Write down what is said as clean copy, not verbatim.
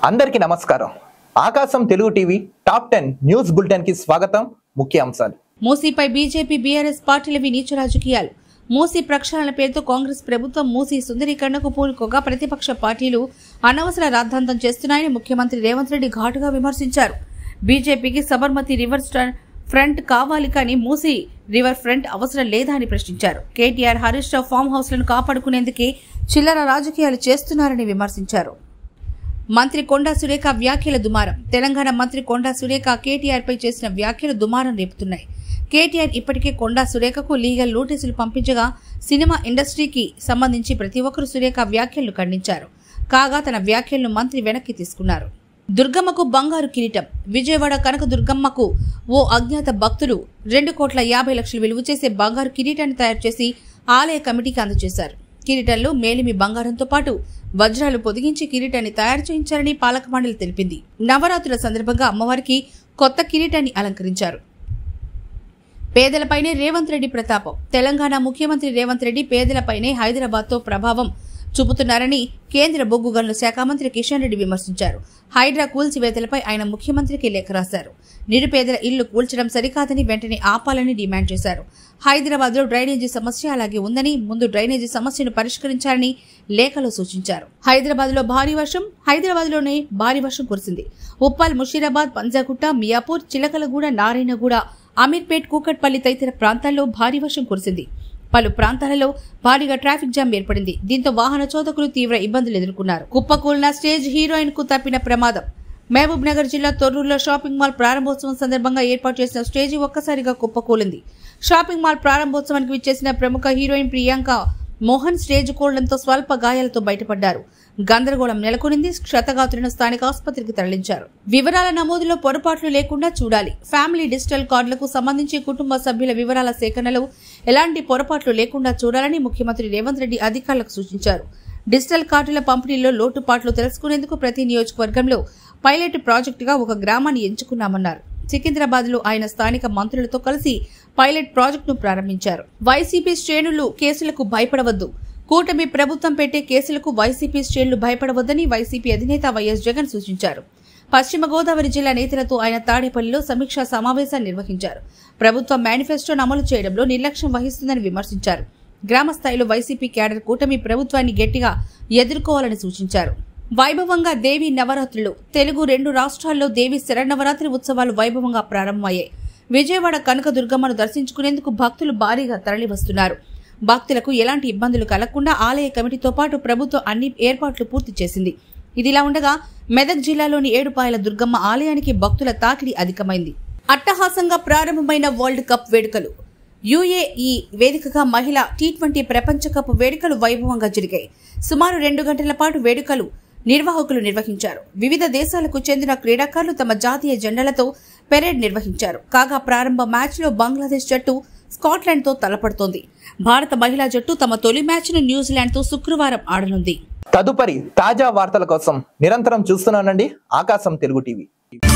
అందరికీ నమస్కారం. Akasam Telugu TV top 10 news bulletin కి స్వాగతం. ముఖ్య అంశాలు. మూసీపై బీజేపీ బీఆర్ఎస్ పార్టీలవి నీచ రాజకీయాలు. మూసీ ప్రక్షాళన పేరుతో కాంగ్రెస్ ప్రభుత్వం మూసీ సుందరీకరణకు పూనుకోగా ప్రతిపక్ష పార్టీలు అనవసర రాద్ధాంతం చేస్తున్నాయని ముఖ్యమంత్రి రేవంత్ రెడ్డి ఘాటుగా విమర్శించారు. బీజేపీకి సబర్మతి రివర్ ఫ్రంట్ కావాలి కానీ మూసీ రివర్ ఫ్రంట్ అవసరం లేదా అని ప్రశ్నించారు. కేటీఆర్, హరీష్ రావు ఫామ్ హౌస్లను కాపాడుకునేందుకే చిల్లర రాజకీయాలు చేస్తున్నారని విమర్శించారు. మంత్రి కొండా సురేఖ వ్యాఖ్యల దుమారం. తెలంగాణ మంత్రి కొండా సురేఖ కేటీఆర్ పై చేసిన వ్యాఖ్యలు దుమారం రేపుతున్నాయి. కేటీఆర్ ఇప్పటికే కొండా సురేఖకు లీగల్ నోటీసులు పంపించగా సినిమా ఇండస్ట్రీకి సంబంధించి ప్రతి ఒక్కరూ సురేఖ వ్యాఖ్యలను ఖండించారు. కాగా తన వ్యాఖ్యలను మంత్రి వెనక్కి తీసుకున్నారు. దుర్గమ్మకు బంగారు కిరీటం. విజయవాడ కనక దుర్గమ్మకు ఓ అజ్ఞాత భక్తులు 2,50,00,000 విలువ చేసే బంగారు కిరీటాన్ని తయారు చేసి ఆలయ కమిటీకి అందజేశారు. కిరీటంలో మేలిమి బంగారంతో పాటు వజ్రాలు పొదిగించి కిరీటాన్ని తయారు చేయించారని పాలక మండలి తెలిపింది. నవరాత్రుల సందర్భంగా అమ్మవారికి కొత్త కిరీటాన్ని అలంకరించారు. పేదలపైనే రేవంత్ రెడ్డి ప్రతాపం. తెలంగాణ ముఖ్యమంత్రి రేవంత్ రెడ్డి పేదలపైనే హైదరాబాద్తో ప్రభావం చూపుతున్నారని కేంద్ర బొగ్గు గనుల శాఖ మంత్రి కిషన్ రెడ్డి విమర్శించారు. హైడ్రా కూల్చివేతలపై ఆయన ముఖ్యమంత్రికి లేఖ రాశారు. నిరుపేదల ఇళ్లు కూల్చడం సరికాదని వెంటనే ఆపాలని డిమాండ్ చేశారు. హైదరాబాద్లో డ్రైనేజీ సమస్య అలాగే ఉందని, ముందు డ్రైనేజీ సమస్యను పరిష్కరించాలని లేఖలో సూచించారు. హైదరాబాద్లోనే భారీ వర్షం కురిసింది. ఉప్పల్, ముషీరాబాద్, పంజాగుట్ట, మియాపూర్, చిలకలగూడ, నారాయణగూడ, అమీర్పేట్, కూకట్పల్లి తదితర ప్రాంతాల్లో భారీ వర్షం కురిసింది. పలు ప్రాంతాలలో భారీగా ట్రాఫిక్ జామ్ ఏర్పడింది. దీంతో వాహన చోదకులు తీవ్ర ఇబ్బందులు ఎదుర్కొన్నారు. కుప్పకూలిన స్టేజ్ హీరోయిన్ కు తప్పిన ప్రమాదం. మహబూబ్ నగర్ జిల్లా తొర్రూరులో షాపింగ్ మాల్ ప్రారంభోత్సవం సందర్భంగా ఏర్పాటు చేసిన స్టేజీ ఒక్కసారిగా కుప్పకూలింది. షాపింగ్ మాల్ ప్రారంభోత్సవానికి విచ్చేసిన ప్రముఖ హీరోయిన్ ప్రియాంక మోహన్ స్టేజ్ కూలడంతో స్వల్ప గాయాలతో బయటపడ్డారు. గందరగోళం నెలకొనింది. క్షతగాత్రులను స్థానిక ఆసుపత్రికి తరలించారు. వివరాల నమోదులో పొరపాట్లు లేకుండా చూడాలి. ఫ్యామిలీ డిజిటల్ కార్డులకు సంబంధించి కుటుంబ సభ్యుల వివరాల సేకరణలో ఎలాంటి పొరపాట్లు లేకుండా చూడాలని ముఖ్యమంత్రి రేవంత్ రెడ్డి అధికారులకు సూచించారు. డిజిటల్ కార్డుల పంపిణీలో లోటుపాట్లు తెలుసుకునేందుకు ప్రతి నియోజకవర్గంలో పైలట్ ప్రాజెక్టుగా ఒక గ్రామాన్ని ఎంచుకున్నామన్నారు. సికింద్రాబాద్ లో ఆయన స్థానిక మంత్రులతో కలిసి పైలట్ ప్రాజెక్టును ప్రారంభించారు. వైసీపీ శ్రేణులు కేసులకు భయపడవద్దు. కూటమి ప్రభుత్వం పెట్టే కేసులకు వైసీపీ శ్రేణులు భయపడవద్దని వైసీపీ అధినేత వైఎస్ జగన్ సూచించారు. పశ్చిమ గోదావరి జిల్లా నేతలతో ఆయన తాడేపల్లిలో సమీక్షా సమావేశాన్ని నిర్వహించారు. ప్రభుత్వం మేనిఫెస్టోను అమలు చేయడంలో నిర్లక్ష్యం వహిస్తుందని విమర్శించారు. గ్రామ స్థాయిలో వైసీపీ క్యాడర్ కూటమి ప్రభుత్వాన్ని గట్టిగా ఎదుర్కోవాలని సూచించారు. వైభవంగా దేవీ నవరాత్రులు. తెలుగు 2 రాష్ట్రాల్లో దేవి శరన్నవరాత్రి ఉత్సవాలు వైభవంగా ప్రారంభమయ్యాయి. విజయవాడ కనక దుర్గమ్మను దర్శించుకునేందుకు భక్తులు భారీగా తరలివస్తున్నారు. భక్తులకు ఎలాంటి ఇబ్బందులు కలగకుండా ఆలయ కమిటీతో పాటు ప్రభుత్వం అన్ని ఏర్పాట్లు పూర్తి చేసింది. ఇదిలా ఉండగా మెదక్ జిల్లాలోని ఏడుపాయల దుర్గమ్మ ఆలయానికి భక్తుల తాకిడి అధికమైంది. అట్టహాసంగా ప్రారంభమైన వరల్డ్ కప్ వేడుకలు. యుఏఈ వేదికగా మహిళా T20 ప్రపంచ కప్ వేడుకలు వైభవంగా జరిగాయి. సుమారు 2 గంటల పాటు వేడుకలు నిర్వాహకులు నిర్వహించారు. వివిధ దేశాలకు చెందిన క్రీడాకారులు తమ జాతీయ జెండాలతో పెరేడ్ నిర్వహించారు. కాగా ప్రారంభ మ్యాచ్లో బంగ్లాదేశ్ జట్టు స్కాట్లాండ్తో తలపడుతోంది. భారత మహిళా జట్టు తమ తొలి మ్యాచ్ను న్యూజిలాండ్తో శుక్రవారం ఆడనుంది. తదుపరి తాజా వార్తల కోసం నిరంతరం చూస్తున్నానండి ఆకాశం తెలుగు టీవీ.